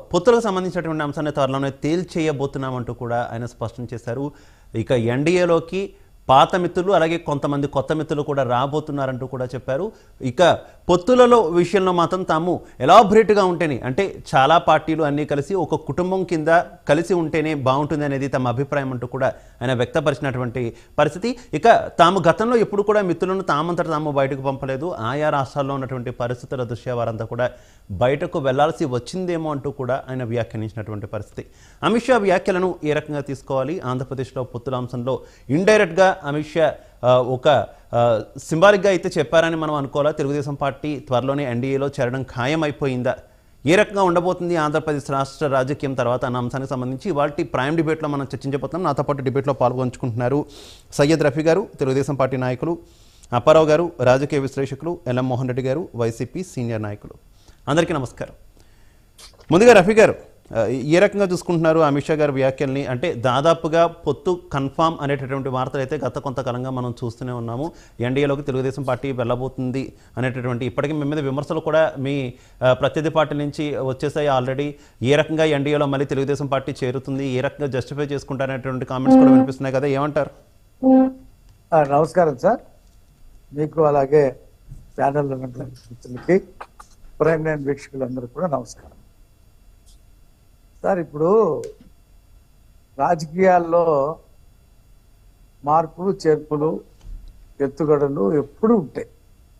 పొత్తులకు సంబంధించినటువంటి అంశాన్ని త్వరలోనే తేల్చేయబోతున్నామంటూ కూడా ఆయన స్పష్టం చేశారు. ఇక ఎన్డీఏలోకి పాత మిత్రులు అలాగే కొంతమంది కొత్త మిత్రులు కూడా రాబోతున్నారంటూ కూడా చెప్పారు. ఇక పొత్తులలో విషయంలో మాత్రం తాము ఎలాబరేట్గా ఉంటేనే, అంటే చాలా పార్టీలు అన్నీ కలిసి ఒక కుటుంబం కింద కలిసి ఉంటేనే బాగుంటుంది అనేది తమ అభిప్రాయం అంటూ కూడా ఆయన వ్యక్తపరిచినటువంటి పరిస్థితి. ఇక తాము గతంలో ఎప్పుడు కూడా మిత్రులను తామంతట తాము బయటకు పంపలేదు. ఆయా రాష్ట్రాల్లో ఉన్నటువంటి పరిస్థితుల దృష్ట్యా వారంతా కూడా బయటకు వెళ్లాల్సి వచ్చిందేమో అంటూ కూడా ఆయన వ్యాఖ్యానించినటువంటి పరిస్థితి. అమిత్ షా వ్యాఖ్యలను ఏ రకంగా తీసుకోవాలి? ఆంధ్రప్రదేశ్లో పొత్తుల అంశంలో ఇండైరెక్ట్గా అమిత్ షా ఒక సింబాలిక్గా అయితే చెప్పారని మనం అనుకోవాలా? తెలుగుదేశం పార్టీ త్వరలోనే ఎన్డీఏలో చేరడం ఖాయమైపోయిందా? ఏ రకంగా ఉండబోతుంది ఆంధ్రప్రదేశ్ రాష్ట్ర రాజకీయం తర్వాత అన్న అంశానికి సంబంధించి వాటి ప్రైమ్ డిబేట్లో మనం చర్చించబోతున్నాం. నాతో పాటు డిబేట్లో పాల్గొంచుకుంటున్నారు సయ్యద్ రఫీ గారు, తెలుగుదేశం పార్టీ నాయకులు, అప్పారావు గారు, రాజకీయ విశ్లేషకులు, ఎల్ఎం మోహన్ రెడ్డి గారు, వైసీపీ సీనియర్ నాయకులు. అందరికీ నమస్కారం. ముందుగా రఫీ గారు, ఏ రకంగా చూసుకుంటున్నారు అమిత్ షా గారి వ్యాఖ్యల్ని? అంటే దాదాపుగా పొత్తు కన్ఫామ్ అనేటటువంటి వార్తలు అయితే గత కొంతకాలంగా మనం చూస్తూనే ఉన్నాము. ఎన్డీఏలోకి తెలుగుదేశం పార్టీ వెళ్ళబోతుంది అనేటటువంటి ఇప్పటికీ మీ మీద విమర్శలు కూడా మీ ప్రత్యర్థి పార్టీ నుంచి వచ్చేసాయి ఆల్రెడీ. ఏ రకంగా ఎన్డీఏలో మళ్ళీ తెలుగుదేశం పార్టీ చేరుతుంది, ఏ రకంగా జస్టిఫై చేసుకుంటారనేటువంటి కామెంట్స్ కూడా వినిపిస్తున్నాయి కదా, ఏమంటారు? నమస్కారం సార్, మీకు అలాగే ఛానల్ మిత్రులకి, ప్రైమ్ లైన్ వీక్షకులందరూ కూడా నమస్కారం సార్. ఇప్పుడు రాజకీయాల్లో మార్పులు చేర్పులు ఎత్తుగడలు ఎప్పుడు ఉంటాయి.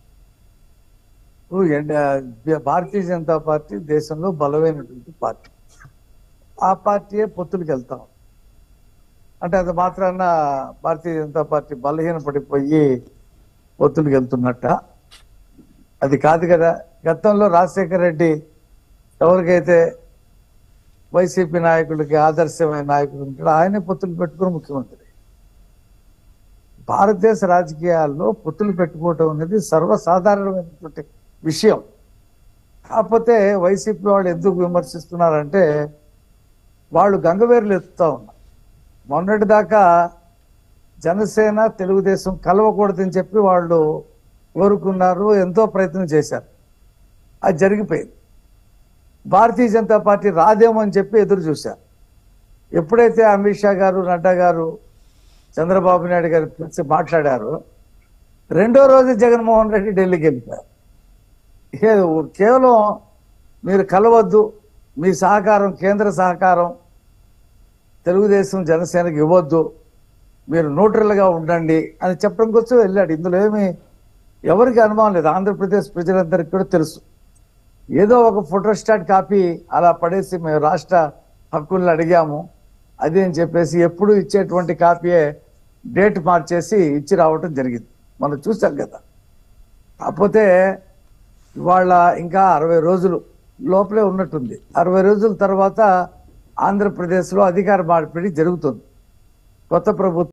భారతీయ జనతా పార్టీ దేశంలో బలమైనటువంటి పార్టీ. ఆ పార్టీయే పొత్తులకు వెళ్తాం అంటే అది మాత్రాన భారతీయ జనతా పార్టీ బలహీన పడిపోయి పొత్తులకు వెళ్తున్నట్ట? అది కాదు కదా. గతంలో రాజశేఖర రెడ్డి ఎవరికైతే వైసీపీ నాయకులకి ఆదర్శమైన నాయకులు ఉంటాడు, ఆయనే పొత్తులు పెట్టుకుని ముఖ్యమంత్రి. భారతదేశ రాజకీయాల్లో పొత్తులు పెట్టుకోవటం అనేది సర్వసాధారణమైనటువంటి విషయం. కాకపోతే వైసీపీ వాళ్ళు ఎందుకు విమర్శిస్తున్నారంటే వాళ్ళు గంగవేరులు ఎత్తుతా ఉన్నారు. మొన్నటి దాకా జనసేన తెలుగుదేశం కలవకూడదని చెప్పి వాళ్ళు కోరుకున్నారు, ఎంతో ప్రయత్నం చేశారు, అది జరిగిపోయింది. భారతీయ జనతా పార్టీ రాదేమో అని చెప్పి ఎదురు చూశారు. ఎప్పుడైతే అమిత్ షా గారు, నడ్డా గారు, చంద్రబాబు నాయుడు గారు పిలిచి మాట్లాడారు, రెండో రోజు జగన్మోహన్ రెడ్డి ఢిల్లీకి వెళ్ళిపోయారు. కేవలం మీరు కలవద్దు, మీ సహకారం, కేంద్ర సహకారం తెలుగుదేశం జనసేనకి ఇవ్వద్దు, మీరు న్యూట్రల్గా ఉండండి అని చెప్పడం కోసం వెళ్ళాడు. ఇందులో ఏమి ఎవరికి అనుమానం లేదు. ఆంధ్రప్రదేశ్ ప్రజలందరికీ కూడా తెలుసు. ఏదో ఒక ఫోటోస్టాట్ కాపీ అలా పడేసి మేము రాష్ట్ర హక్కులను అడిగాము అది అని చెప్పేసి ఎప్పుడు ఇచ్చేటువంటి కాపీయే డేట్ మార్చేసి ఇచ్చి రావటం జరిగింది, మనం చూసాం కదా. కాకపోతే ఇవాళ ఇంకా 60 రోజులు లోపలే ఉన్నట్టుంది. 60 రోజుల తర్వాత ఆంధ్రప్రదేశ్లో అధికార మార్పిడి జరుగుతుంది. కొత్త ప్రభుత్వం